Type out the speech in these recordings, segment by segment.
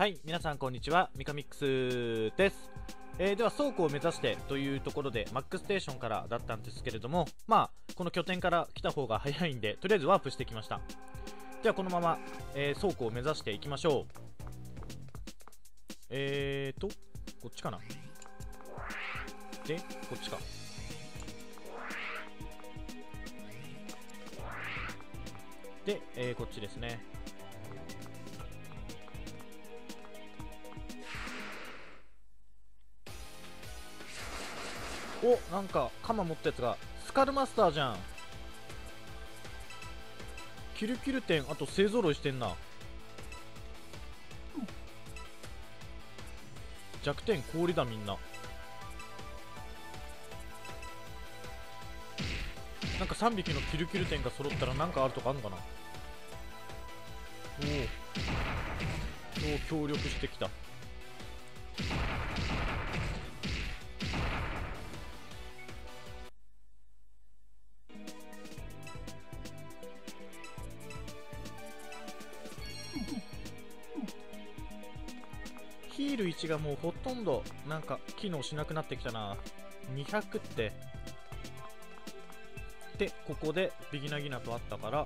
はい、皆さんこんにちは、ミカミックスです。では倉庫を目指してというところでマックステーションからだったんですけれども、この拠点から来た方が早いんでとりあえずワープしてきました。ではこのまま、倉庫を目指していきましょう。こっちかな。で、こっちか。で、こっちですね。お、なんか鎌持ったやつがスカルマスターじゃん。キルキル点あと勢ぞろいしてんな。弱点氷だみんな。なんか3匹のキルキル点が揃ったらなんかあるとかあんのかな。おお協力してきた。ヒール1がもうほとんどなんか機能しなくなってきたな。200ってで、ここでビギナギナとあったから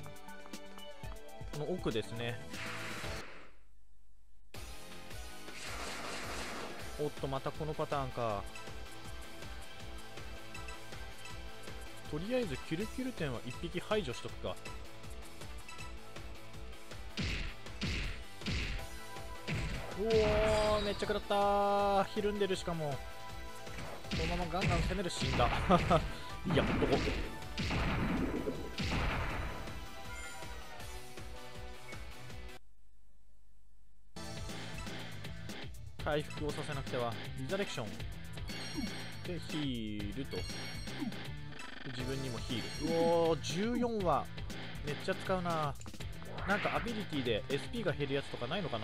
この奥ですね。おっとまたこのパターンか。とりあえずキルキル点は1匹排除しとくか。おおめっちゃ食らったー。ひるんでる。しかもこのままガンガン攻める。死んだいやほっとこ回復をさせなくては。リザレクションでヒールと自分にもヒール。うおー14はめっちゃ使うな。なんかアビリティで SP が減るやつとかないのかな。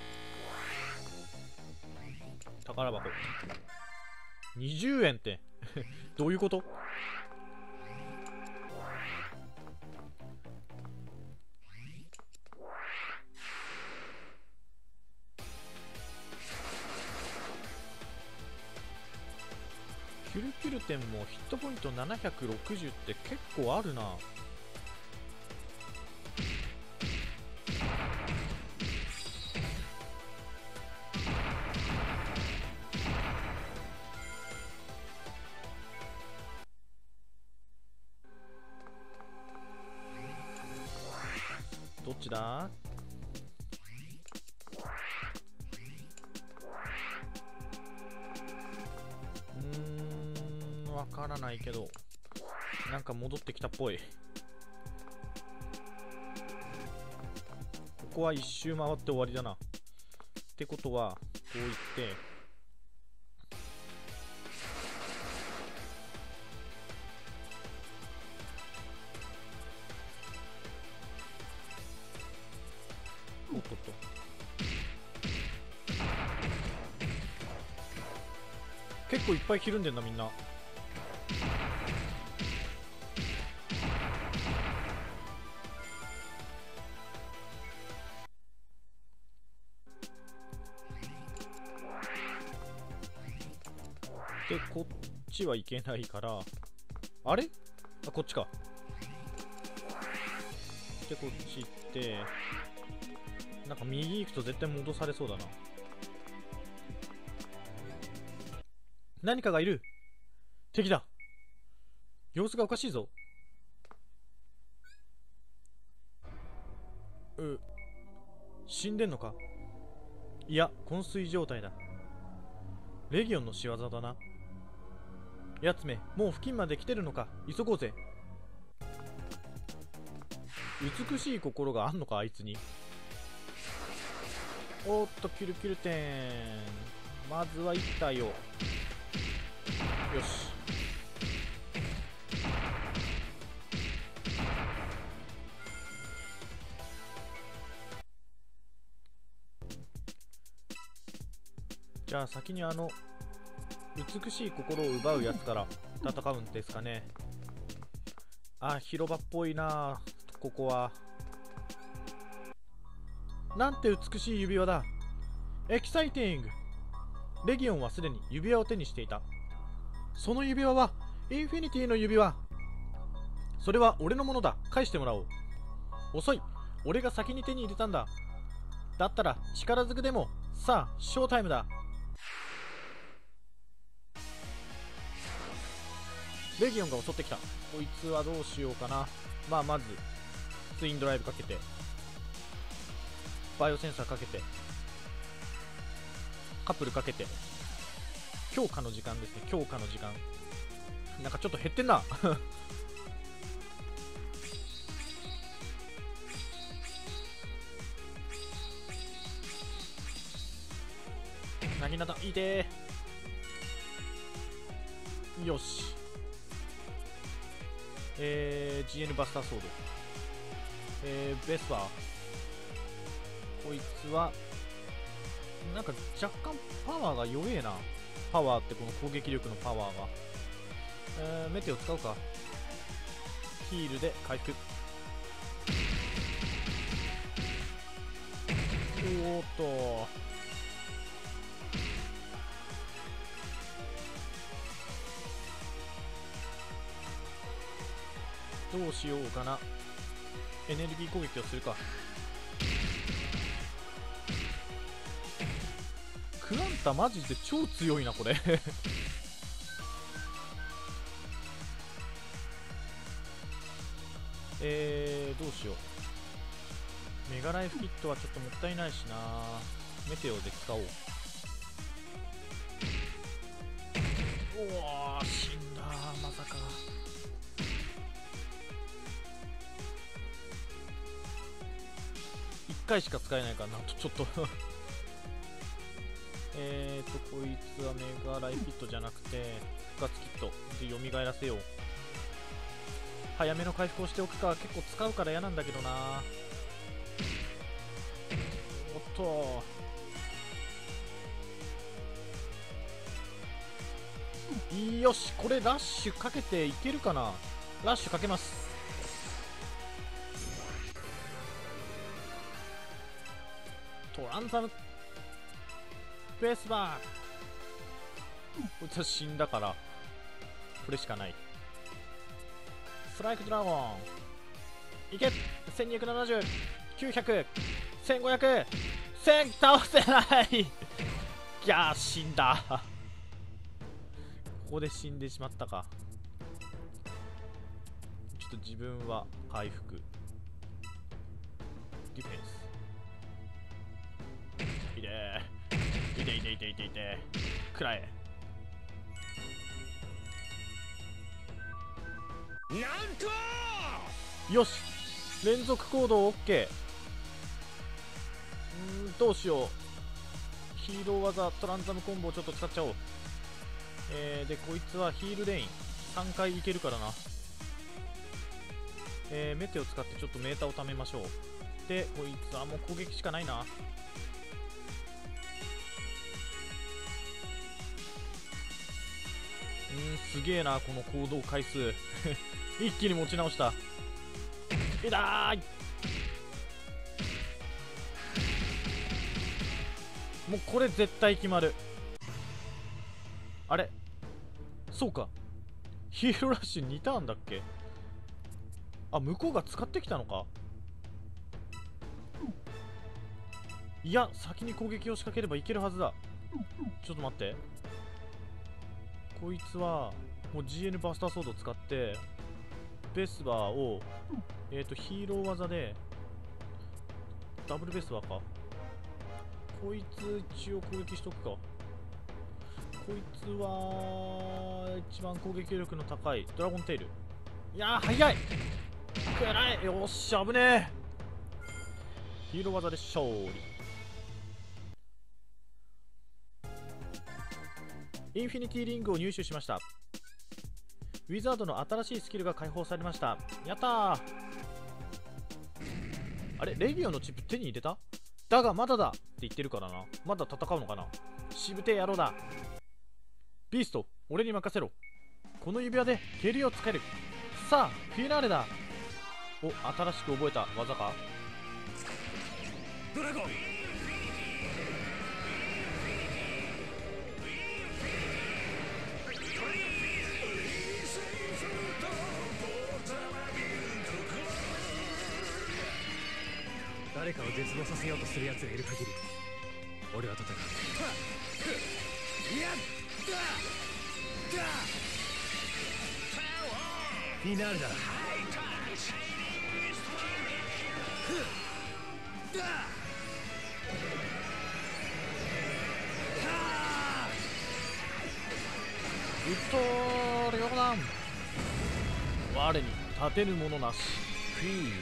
宝箱20円ってどういうこと。キルキル点もヒットポイント760って結構あるな。どっちだ。わからないけどなんか戻ってきたっぽい。ここは一周回って終わりだな。ってことはこういっておっとっと結構いっぱいひるんでんなみんな。でこっちはいけないからあれあこっちか。でこっち行ってなんか右行くと絶対戻されそうだな。何かがいる。敵だ。様子がおかしいぞ。死んでんのか。いや昏睡状態だ。レギオンの仕業だな。やつめもう付近まで来てるのか。急ごうぜ。美しい心があんのかあいつに。おっとキルキル点まずは1体をよし。じゃあ先に美しい心を奪うやつから戦うんですかね。あ、広場っぽいなここは。なんて美しい指輪だ。 エキサイティング。レギオンはすでに指輪を手にしていた。その指輪はインフィニティの指輪。それは俺のものだ。返してもらおう。遅い。俺が先に手に入れたんだ。だったら力ずくでも。さあショータイムだ。レギオンが襲ってきた。こいつはどうしようかな。まずツインドライブかけて、バイオセンサーかけて、カップルかけて、強化の時間ですね。強化の時間なんかちょっと減ってんななぎなたいてー。よし、GN バスターソード、ベスパー。こいつはなんか若干パワーが弱えな。パワーってこの攻撃力のパワーが、メテオ使うか。ヒールで回復。おーっと、どうしようかな。エネルギー攻撃をするか。クランタマジで超強いなこれどうしよう。メガライフキットはちょっともったいないしな。メテオで使おう。おお、死んだ。まさか。1回しか使えないからな。ちょっとこいつはメガライフキットじゃなくて復活キットで蘇らせよう。早めの回復をしておくか。結構使うから嫌なんだけどな。おっと、よし、これラッシュかけていけるかな。ラッシュかけます。トランザムベースバー。こいつは死んだからこれしかない。ストライクドラゴンいけ。1270、900、1500、1000倒せないいやー、死んだここで死んでしまったか。ちょっと自分は回復。ディフェンスいていてくらえ。なんとよし、連続行動 OK。 どうしよう。ヒーロー技トランザムコンボをちょっと使っちゃおう。でこいつはヒールレイン3回いけるからな。メテを使ってちょっとメーターを貯めましょう。でこいつはもう攻撃しかないな。すげえなこの行動回数一気に持ち直した。痛い。もうこれ絶対決まる。あれ、そうか、ヒーローラッシュ2ターンだっけ。あ、向こうが使ってきたのか。いや、先に攻撃を仕掛ければいけるはずだ。ちょっと待って、こいつはもう GN バスターソードを使ってベスバーをヒーロー技でダブルベスバーか。こいつ一応攻撃しとくか。こいつは一番攻撃力の高いドラゴンテイル。いやー早い。くらい。よっしゃ、危ねえ。ヒーロー技で勝利。インフィニティリングを入手しました。ウィザードの新しいスキルが解放されました。やったー。あれ、レギオンのチップ手に入れた？だがまだだって言ってるからな。まだ戦うのかな。しぶてえ野郎だ。ビースト、俺に任せろ。この指輪で蹴りをつける。さあフィナーレだ。お、新しく覚えた技か。 ドラゴン誰かを絶望させようとする奴がいる限り俺は戦う。やっただフィナーレだ。 ウッド両断、我に立てぬ者なし。フィー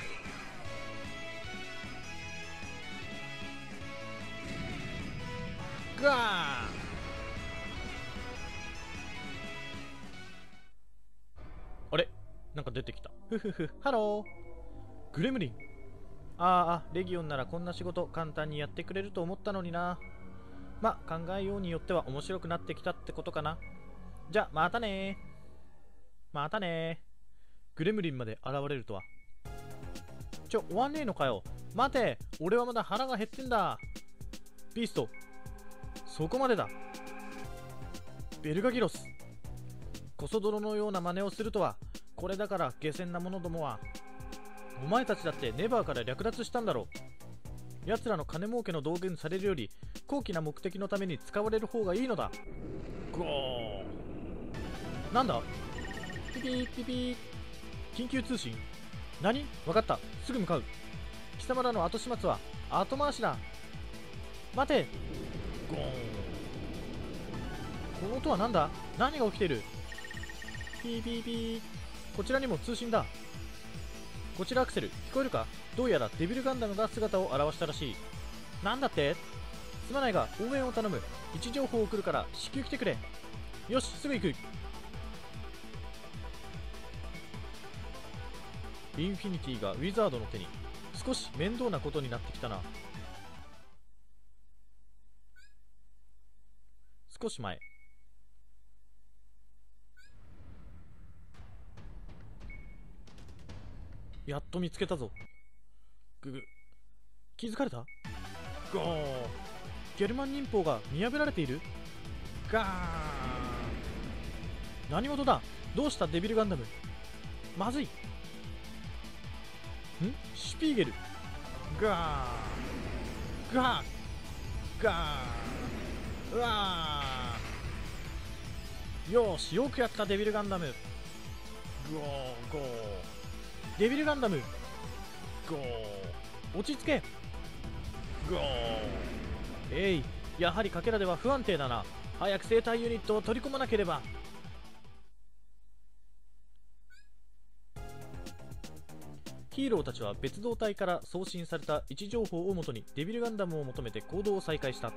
ガーン。あれ、なんか出てきた。ふふふ、ハローグレムリン。レギオンならこんな仕事簡単にやってくれると思ったのにな。ま、考えようによっては面白くなってきたってことかな。じゃ、またねー。またねー。グレムリンまで現れるとは。終わんねえのかよ。待て、俺はまだ腹が減ってんだ。ビースト、そこまでだ。ベルガギロス、コソ泥のような真似をするとは。これだから下賤な者どもは。お前たちだってネバーから略奪したんだろう。奴らの金儲けの道具にされるより高貴な目的のために使われる方がいいのだ。ゴー。なんだ、ピピーピピー。緊急通信。何？分かった、すぐ向かう。貴様らの後始末は後回しだ。待て。ゴーン。この音は何だ？何が起きている？ピーピーピー。こちらにも通信だ。こちらアクセル、聞こえるか？どうやらデビルガンダムが姿を現したらしい。なんだって？すまないが応援を頼む。位置情報を送るから至急来てくれ。よし、すぐ行く。インフィニティがウィザードの手に。少し面倒なことになってきたな。少し前。やっと見つけたぞ。気づかれた？ゴー。ゲルマン忍法が見破られている。ガーン。何事だ？どうしたデビルガンダム。まずい。シュピーゲル。ガーガーガー。うわー。よーし、よくやったデビルガンダム。ゴーゴー。デビルガンダム。ゴー。落ち着け。ゴー。やはりかけらでは不安定だな。早く生体ユニットを取り込まなければ。ヒーローたちは別動隊から送信された位置情報をもとにデビルガンダムを求めて行動を再開した。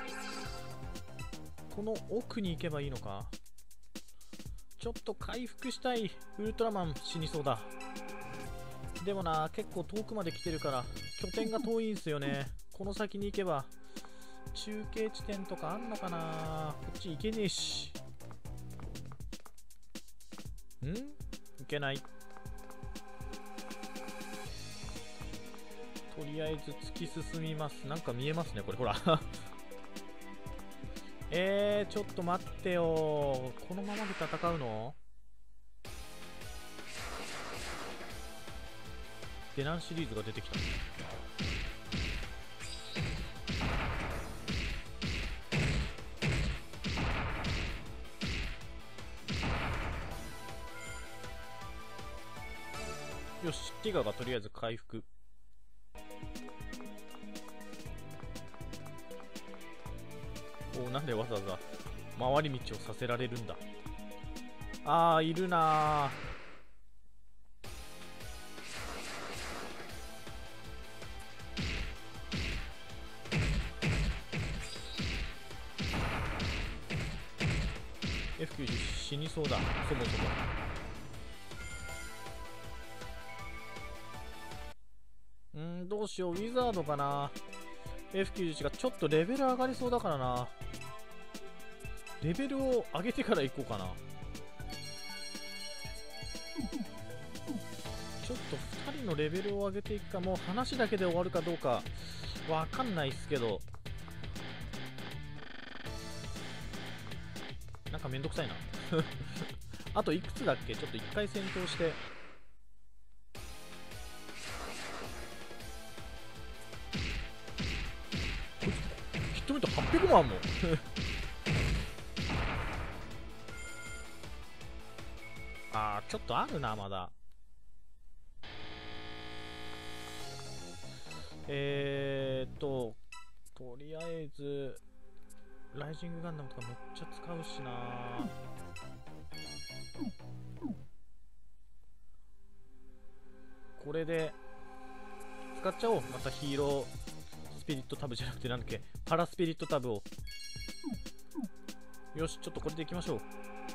この奥に行けばいいのか。ちょっと回復したい。ウルトラマン死にそうだ。でもな、結構遠くまで来てるから拠点が遠いんすよね。この先に行けば中継地点とかあんのかな。こっち行けねえし。行けない。とりあえず突き進みます。なんか見えますねこれ、ほらちょっと待ってよ。このままで戦うの？デナンシリーズが出てきた。よし、ティガがとりあえず回復。なんでわざわざ回り道をさせられるんだ。いるなー。F90 死にそうだ、そもそも。どうしよう、ウィザードかな。F91 がちょっとレベル上がりそうだからな。レベルを上げてから行こうかな。ちょっと2人のレベルを上げていくか、もう話だけで終わるかどうかわかんないっすけど、なんかめんどくさいなあといくつだっけ。ちょっと1回戦闘して。 ミット800万もあー、ちょっとあるな、まだ。とりあえずライジングガンダムとかめっちゃ使うしな。これで使っちゃおう。またヒーロースピリットタブじゃなくて、なんだっけ、パラスピリットタブを。よし、ちょっとこれでいきましょう。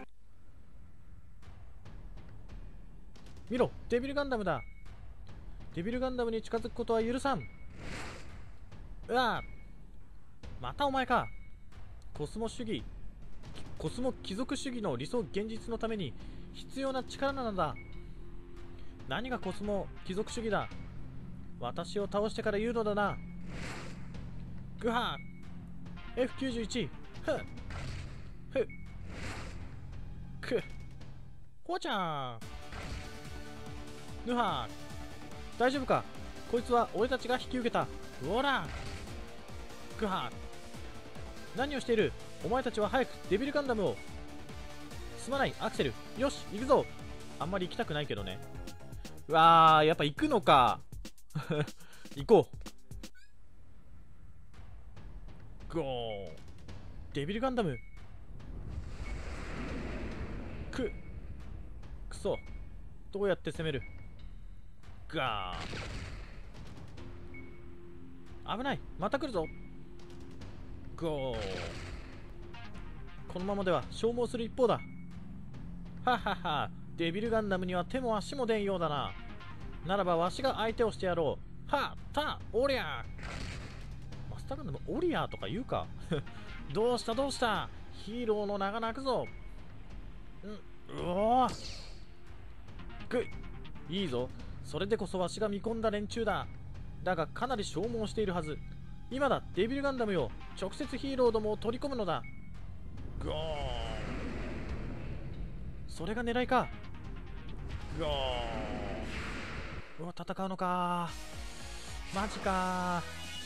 見ろ、デビルガンダムだ。デビルガンダムに近づくことは許さん。うわぁ、またお前か。コスモ貴族主義の理想現実のために必要な力なのだ。何がコスモ貴族主義だ。私を倒してから言うのだな。グハー F91 ふっふっくほーちゃん。ヌハー、大丈夫か。こいつは俺たちが引き受けた。ほらグハー、何をしている。お前たちは早くデビルガンダムを。すまないアクセル。よし行くぞ。あんまり行きたくないけどね。うわー、やっぱ行くのか行こう。ゴー、デビルガンダム。くそ、どうやって攻める。ガー、危ない、また来るぞ。ゴー、このままでは消耗する一方だ。ははは、デビルガンダムには手も足も出んようだな。ならばわしが相手をしてやろう。はったおりゃ。マスターガンダムオリアーとか言うかどうしたどうした、ヒーローの名が泣くぞ。うおー、くいいぞ。それでこそわしが見込んだ連中だ。だがかなり消耗しているはず。今だデビルガンダムよ、直接ヒーローどもを取り込むのだ。ゴー、それが狙いか。ゴー、うわ、戦うのか。マジか。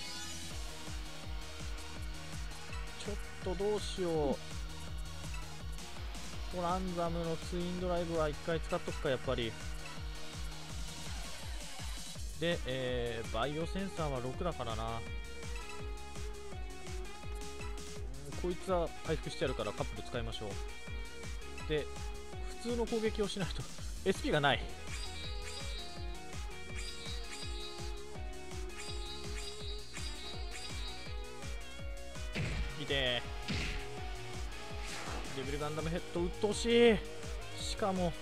ちょっとどうしよう。トランザムのツインドライブは一回使っとくか、やっぱり。で、バイオセンサーは6だからな。こいつは回復してあるからカップル使いましょう。で、普通の攻撃をしないとSP がない。見て、デビルガンダムヘッド鬱陶しい。しかも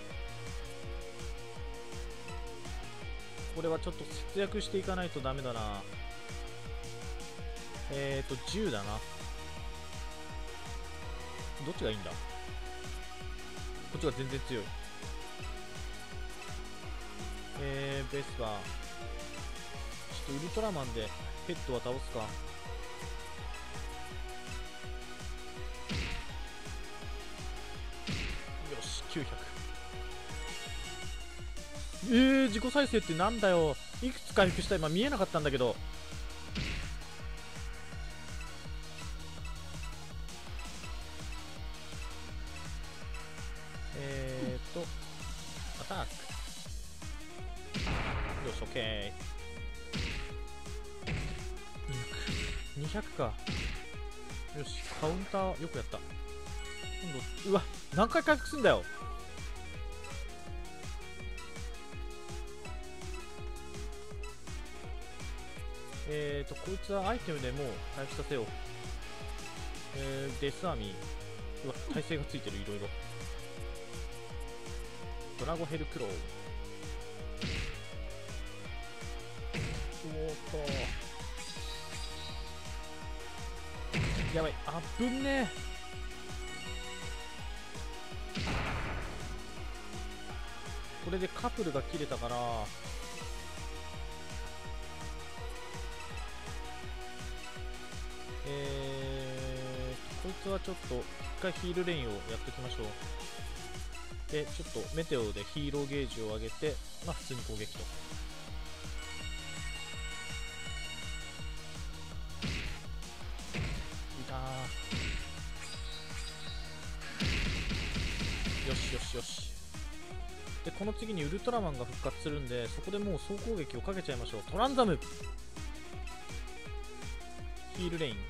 これはちょっと節約していかないとダメだな。10だな。どっちがいいんだ。こっちが全然強い。ベスパー、ちょっとウルトラマンでヘッドは倒すか。よし900。自己再生ってなんだよ。いくつ回復した今見えなかったんだけど。アタック。よし OK。 200か。よし、カウンターよくやった。今度うわ、何回回復すんだよ。こいつはアイテムでもう回復させよう。デスアーミー、うわ、耐性がついてる。いろいろ。ドラゴヘルクロー。おーっと、やばい、あぶんねえ。これでカプルが切れたから、こいつはちょっと一回ヒールレインをやっておきましょう。で、ちょっとメテオでヒーローゲージを上げて、まあ普通に攻撃と。 でこの次にウルトラマンが復活するんで、そこでもう総攻撃をかけちゃいましょう。トランザムヒールレイン、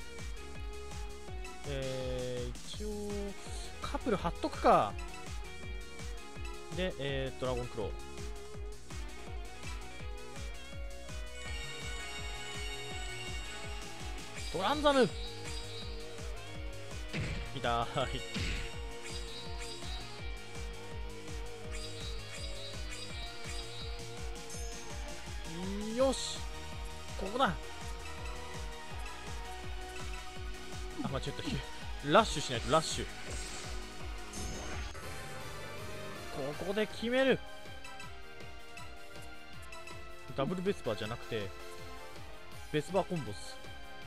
一応カプル貼っとくか。で、ドラゴンクロー、トランザム痛い。よし、ここだ。あ、間違った。ラッシュしないと、ラッシュ。ここで決める。ダブルベスパーじゃなくてベスパーコンボス。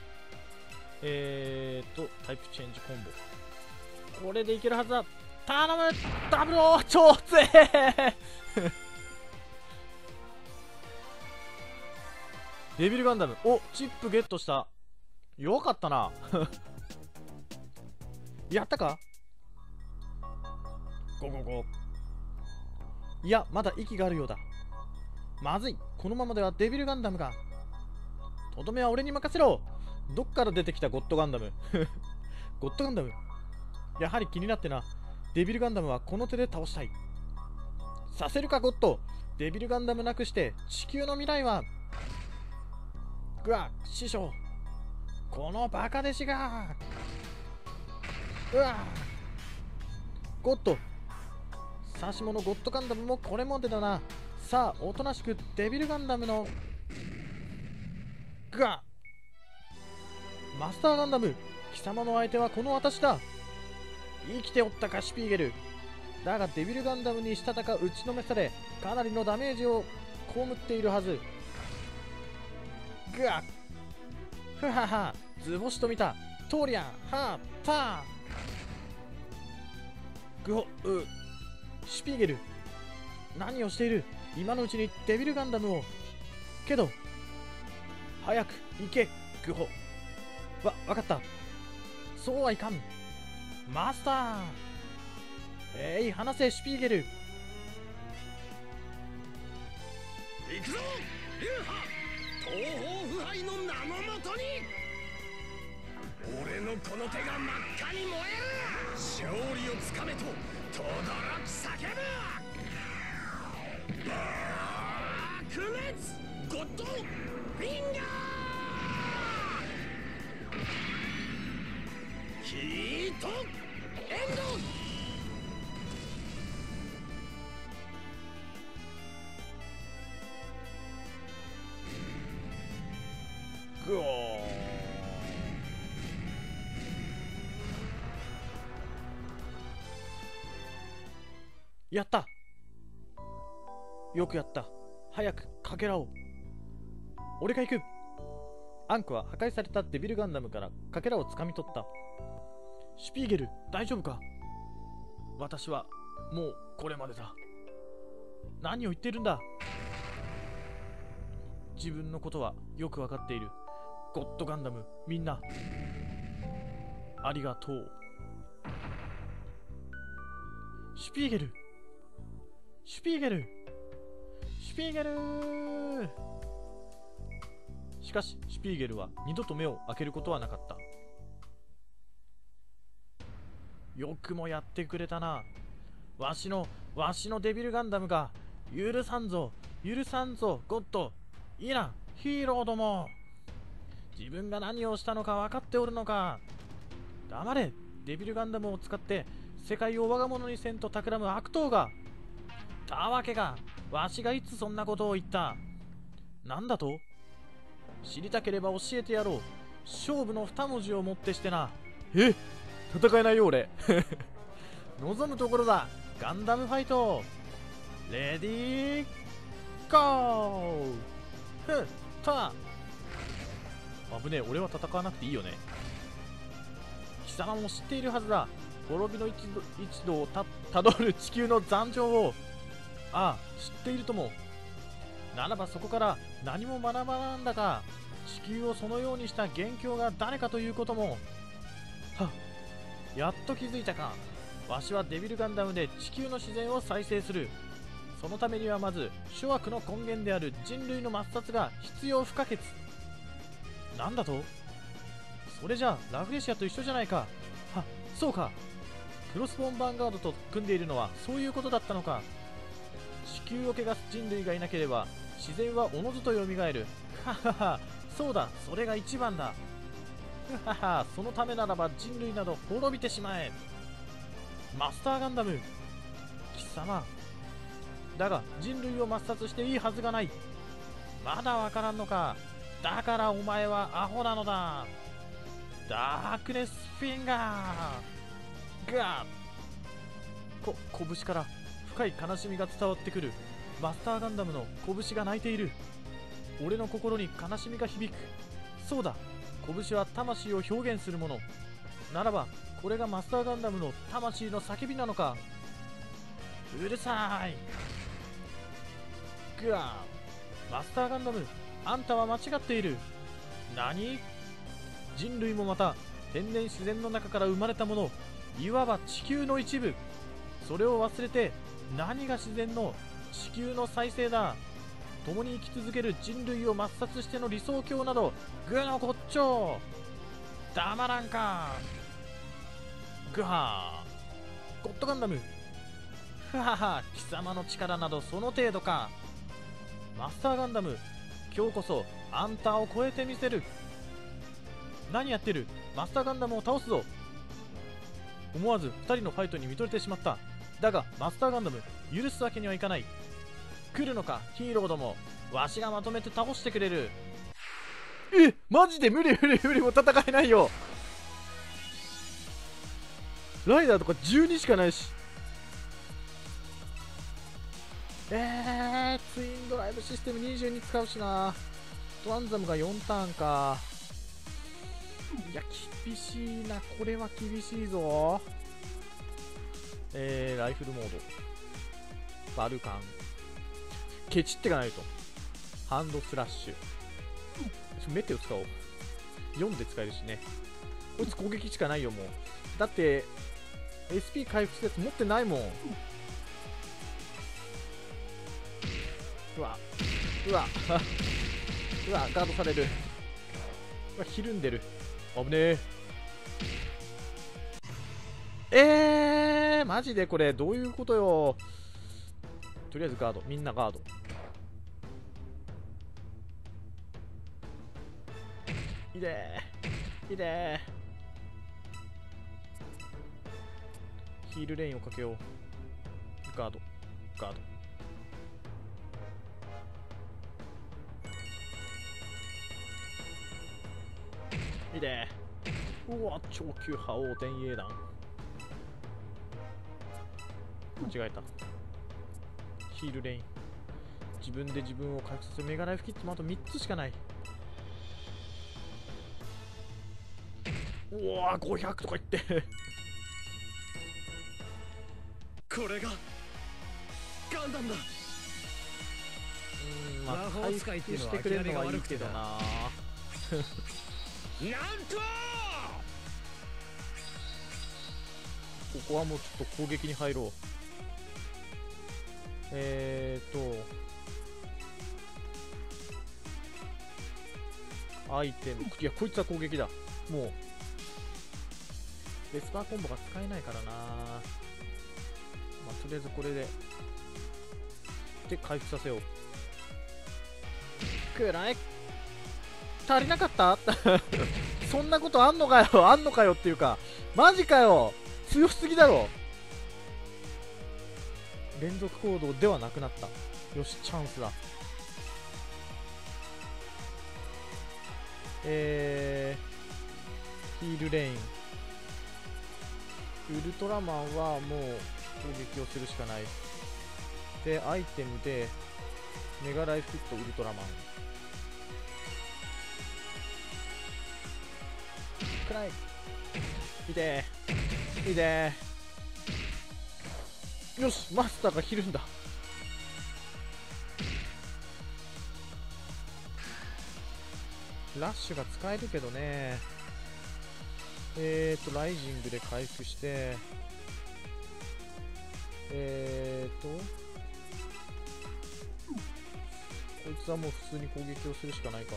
タイプチェンジコンボ、これでいけるはずだ。頼む、ダブルオー超強えデビルガンダム、お、チップゲットした。よかったなやったか。ゴゴゴ。いや、まだ息があるようだ。まずい、このままではデビルガンダムが。とどめは俺に任せろ。どっから出てきたゴッドガンダムゴッドガンダム、やはり気になってな。デビルガンダムはこの手で倒したい。させるかゴッド。デビルガンダムなくして地球の未来は。ぐわ、師匠、このバカ弟子が。うわ、ゴッド、差し物ゴッドガンダムもこれまでだな。さあ、おとなしくデビルガンダムの。ぐわ、マスターガンダム、貴様の相手はこの私だ。生きておったか、シュピーゲル。だがデビルガンダムにしたたか打ちのめされ、かなりのダメージを被っているはず。ぐわっ、ふはは、図星と見た。トーリアン、はー、パー。ぐほ、シュピーゲル、何をしている。今のうちにデビルガンダムを。けど早く行け、グホ。わかった。そうはいかん。マスター。離せ、シュピーゲル。 行くぞ、ルーハ。東方腐敗の名のもとに。俺のこの手が真っ赤に燃える。勝利をつかめと轟き叫ぶ。爆裂ゴッドフィンガー。ヒートエンド。 グオー。やった。よくやった。早くかけらを。俺が行く。アンクは破壊されたデビルガンダムからかけらをつかみ取った。シュピーゲル、大丈夫か。私はもうこれまでだ。何を言ってるんだ。自分のことはよくわかっている。ゴッドガンダム、みんなありがとう。シュピーゲル、シュピーゲル、シュピーゲル。しかしシュピーゲルは二度と目を開けることはなかった。よくもやってくれたな。わしのデビルガンダムが。許さんぞ、許さんぞ、ゴッド。いいな、ヒーローども。自分が何をしたのか分かっておるのか。黙れ。デビルガンダムを使って世界を我が物にせんと企む悪党が。たわけが、わしがいつそんなことを言った。なんだと。知りたければ教えてやろう。勝負の二文字をもってしてな。戦えないよ俺望むところだ。ガンダムファイト。レディーゴー。ふった危ねえ。俺は戦わなくていいよね。貴様も知っているはずだ。滅びの一途をたどる地球の残情を。ああ、知っているとも。ならばそこから何も学ばなんだか。地球をそのようにした元凶が誰かということも。はっ、やっと気づいたか。わしはデビルガンダムで地球の自然を再生する。 そのためにはまず諸悪の根源である人類の抹殺が必要不可欠。なんだと？それじゃあラフレシアと一緒じゃないか。は、そうか。クロスボーンヴァンガードと組んでいるのはそういうことだったのか。地球を汚す人類がいなければ自然はおのずとよみがえる。ははは、そうだ、それが一番だ。ははは、そのためならば人類など滅びてしまえ。マスターガンダム、貴様。だが人類を抹殺していいはずがない。まだわからんのか。だからお前はアホなのだ。ダークネスフィンガー。ガー。拳から深い悲しみが伝わってくる。マスターガンダムの拳が泣いている。俺の心に悲しみが響く。そうだ、拳は魂を表現するもの。ならばこれがマスターガンダムの魂の叫びなのか。うるさい。グワー。マスターガンダム、あんたは間違っている。何？人類もまた天然自然の中から生まれたもの、いわば地球の一部。それを忘れて何が自然の地球の再生だ。共に生き続ける人類を抹殺しての理想郷などグーのこっちょ。黙らんか。グハー。ゴッドガンダム、ふはは、貴様の力などその程度か。マスターガンダム、今日こそあんたを超えてみせる。何やってる。マスターガンダムを倒すぞ。思わず2人のファイトに見とれてしまった。だがマスターガンダム、許すわけにはいかない。来るのかヒーローども、わしがまとめて倒してくれる。マジで無理もう戦えないよ。ライダーとか12しかないし。ツインドライブシステム22使うしな。トワンザムが4ターンか。いや厳しいな、これは厳しいぞ。ライフルモード、バルカン、ケチってかないと。ハンドスラッシュ、メテを使おう。4で使えるしね。こいつ攻撃しかないよもう。だって SP 回復するやつ持ってないもん。うわうわうわ、ガードされる。うわ、ひるんでる。危ねえ。マジでこれどういうことよ。とりあえずガード、みんなガード。いでーいでー。ヒールレインをかけよう。ガードガード。いでー。うわ、超級覇王電影弾。間違えた。ヒールレイン、自分で自分を回復させる。メガライフキットもあと3つしかない。うわー、500とか言ってこれがガンダムだ。 まあ回復してくれるのはいいけどな。 なんとここはもうちょっと攻撃に入ろう。アイテム、いやこいつは攻撃だ。もうレスパーコンボが使えないからな。まあとりあえずこれで回復させよう。くらい足りなかったそんなことあんのかよ、あんのかよっていうか、マジかよ、強すぎだろ。連続行動ではなくなった。よし、チャンスだ。ヒールレイン、ウルトラマンはもう攻撃をするしかない。でアイテムでメガライフキットウルトラマン。くらいいてーいてー。よし、マスターがひるんだ。ラッシュが使えるけどね。ライジングで回復して、 こいつはもう普通に攻撃をするしかないか。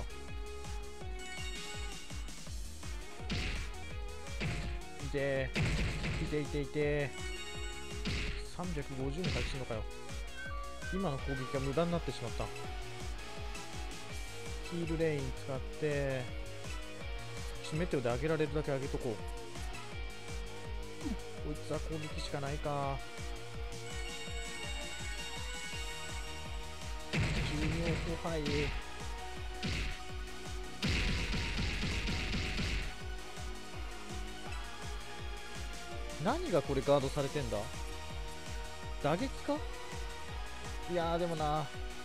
いてー、いていていてー。350に回復するのかよ。今の攻撃が無駄になってしまった。ヒールレイン使ってメテオで上げられるだけ上げとこう。こいつは攻撃しかないか。急に腐敗。何がこれガードされてんだ。打撃か。いやーでもな、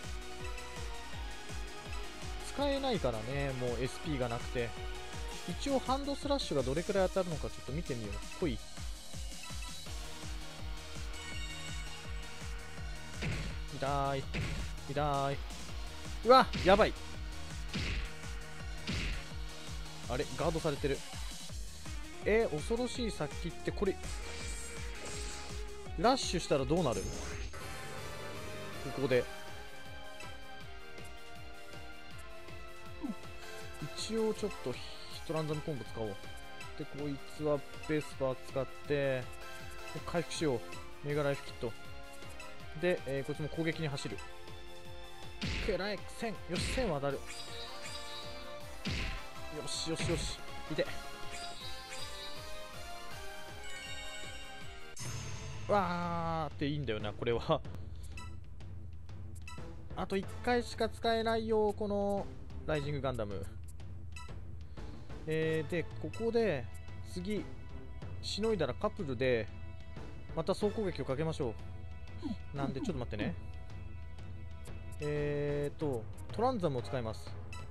使えないからね、もう SP がなくて。一応ハンドスラッシュがどれくらい当たるのかちょっと見てみよう。ほい。痛い痛い。うわやばい。あれガードされてる。恐ろしい殺気ってこれラッシュしたらどうなる。ここで一応ちょっとヒトランザムコンボ使おう。でこいつはベースパー使って回復しよう。メガライフキットで、こいつも攻撃に走る。くらえ1000。よし1000は当たる。よしよしよし。いてわーっていいんだよなこれは。あと1回しか使えないよこのライジングガンダム。でここで次しのいだらカプルでまた総攻撃をかけましょう。なんでちょっと待ってね。トランザムを使います。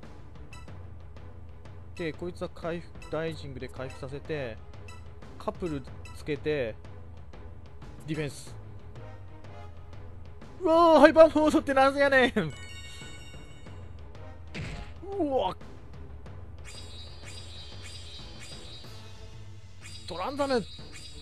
でこいつは回復ライジングで回復させてカプルつけてディフェンス。うわーハイパーモードってなんやねん。うわトランザムなん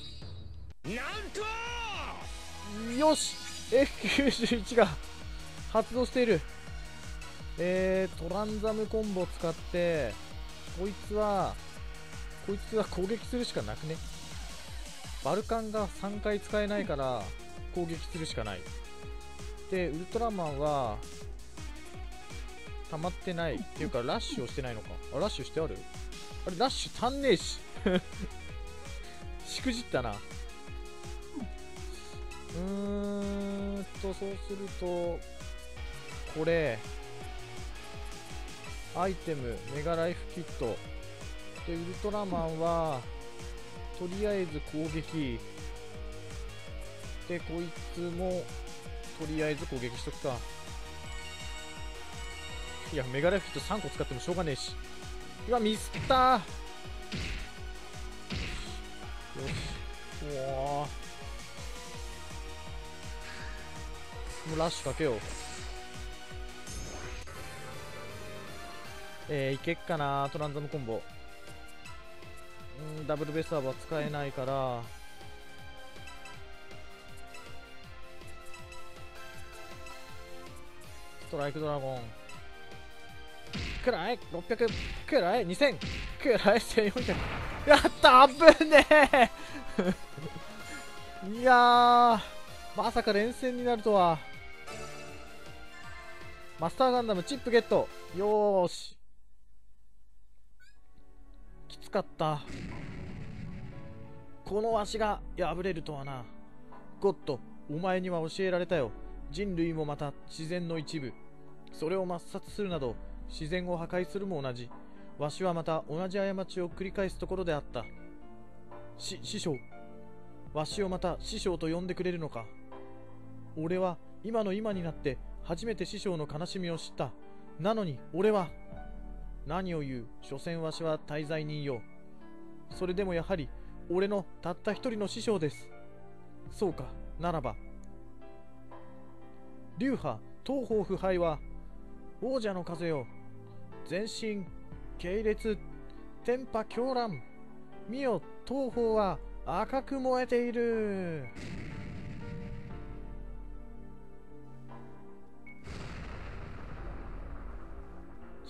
とよし F91 が発動している。トランザムコンボを使ってこいつは攻撃するしかなくね。バルカンが3回使えないから攻撃するしかない。でウルトラマンは溜まってないっていうかラッシュをしてないのか。あラッシュしてある。あれラッシュ足んねえししくじったな。そうするとこれアイテムメガライフキットでウルトラマンはとりあえず攻撃でこいつもとりあえず攻撃しとくか。いやメガライフキット3個使ってもしょうがねえし。うわミスったー。よしうわもうラッシュかけよう。いけっかなトランザムコンボ。ダブルベサーは使えないからストライクドラゴンくらい600くらい2000くらい1400。やった危ねえいやーまさか連戦になるとは。マスターガンダムチップゲット。よーしきつかった。このわしが破れるとはな。ゴッドお前には教えられたよ。人類もまた自然の一部。それを抹殺するなど自然を破壊するも同じ。わしはまた同じ過ちを繰り返すところであった。師匠わしをまた師匠と呼んでくれるのか。俺は今の今になって初めて師匠の悲しみを知った。なのに俺は何を言う。所詮わしは大罪人よ。それでもやはり俺のたった一人の師匠です。そうかならば流派東方腐敗は王者の風よ。全身系列天波狂乱。見よ東方は赤く燃えている。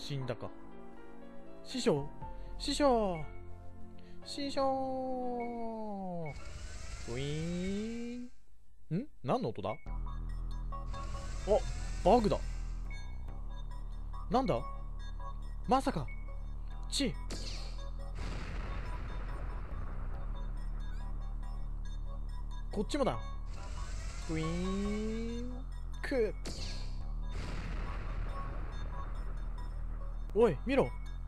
死んだか。師匠師匠師匠。ウィーン。ん？何の音だ？あ、バグだ。なんだ？まさか。こっちもだ。ウィーン。おい、見ろ。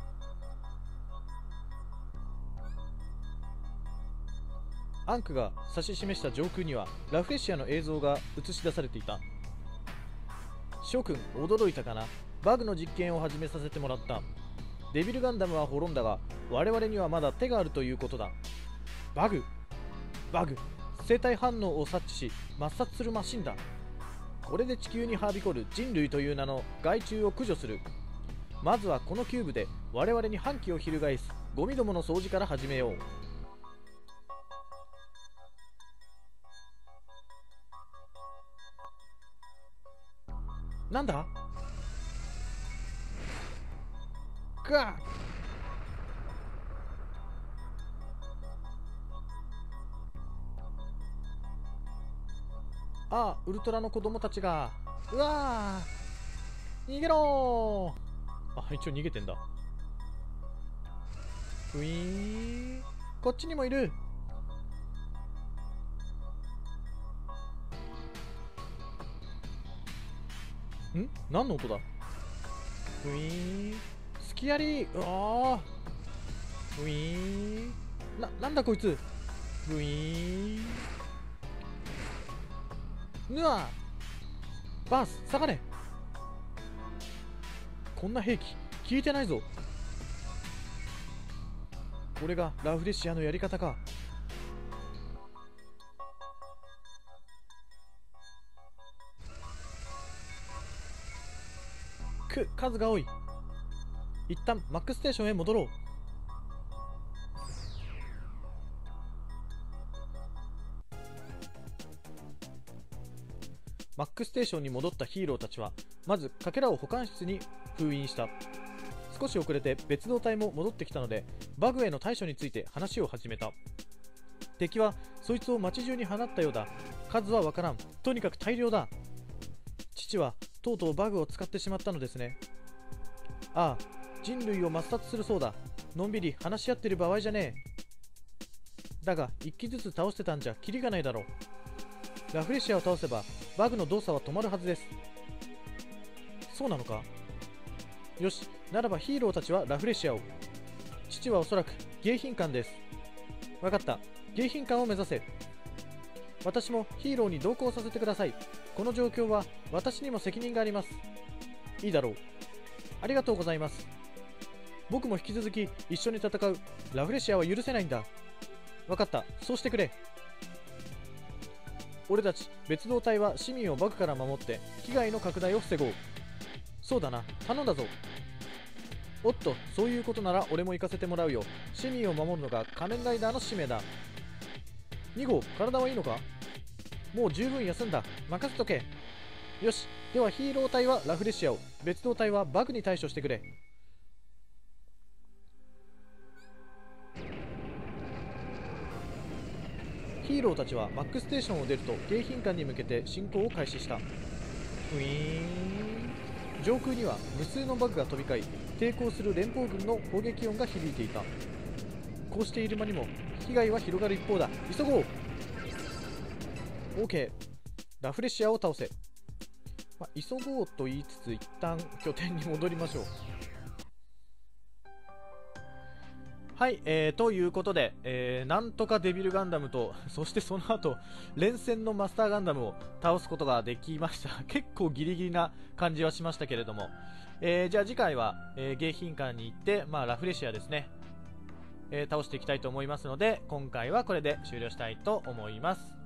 アンクが指し示した上空にはラフレシアの映像が映し出されていた。諸君、驚いたかな。バグの実験を始めさせてもらった。デビルガンダムは滅んだが、我々にはまだ手があるということだ。バグ生体反応を察知し抹殺するマシンだ。これで地球にはびこる人類という名の害虫を駆除する。まずはこのキューブで我々に反旗を翻すゴミどもの掃除から始めよう。なんだ？ガー。ああ、ウルトラの子供たちが。うわー、逃げろー。あ、一応逃げてんだ。ウィーン。こっちにもいる。ん？何の音だ？ウィーン。スキアリー。うわー。ウィーン。なんだこいつ。ウィーン。ぬわー。バース下がれ。こんな兵器聞いてないぞ。これがラフレシアのやり方か。数が多い。一旦マックステーションへ戻ろう。マックステーションに戻ったヒーローたちはまずかけらを保管室に封印した。少し遅れて別動隊も戻ってきたのでバグへの対処について話を始めた。敵はそいつを街中に放ったようだ。数はわからん。とにかく大量だ。父はとうとうバグを使ってしまったのですね。ああ、人類を抹殺するそうだ。のんびり話し合ってる場合じゃねえ。だが一機ずつ倒してたんじゃキリがないだろう。ラフレシアを倒せばバグの動作は止まるはずです。そうなのか。よし、ならばヒーローたちはラフレシアを。父はおそらく迎賓館です。わかった、迎賓館を目指せ。私もヒーローに同行させてください。この状況は私にも責任があります。いいだろう。ありがとうございます。僕も引き続き一緒に戦う。ラフレシアは許せないんだ。わかった、そうしてくれ。俺たち別動隊は市民をバグから守って被害の拡大を防ごう。そうだな、頼んだぞ。おっと、そういうことなら俺も行かせてもらうよ。市民を守るのが仮面ライダーの使命だ。2号、体はいいのか？もう十分休んだ。任せとけ。よし、ではヒーロー隊はラフレシアを、別動隊はバグに対処してくれ。ヒーローたちはマックステーションを出ると迎賓館に向けて進行を開始した。ウィーン。上空には無数のバグが飛び交い、抵抗する連邦軍の砲撃音が響いていた。こうしている間にも被害は広がる一方だ。急ごう。 OK、 ラフレシアを倒せ。急ごうと言いつつ一旦拠点に戻りましょう。はい、ということで、なんとかデビルガンダムと、そしてその後連戦のマスターガンダムを倒すことができました。結構ギリギリな感じはしましたけれども、じゃあ次回は、迎賓館に行って、ラフレシアですね、倒していきたいと思いますので、今回はこれで終了したいと思います。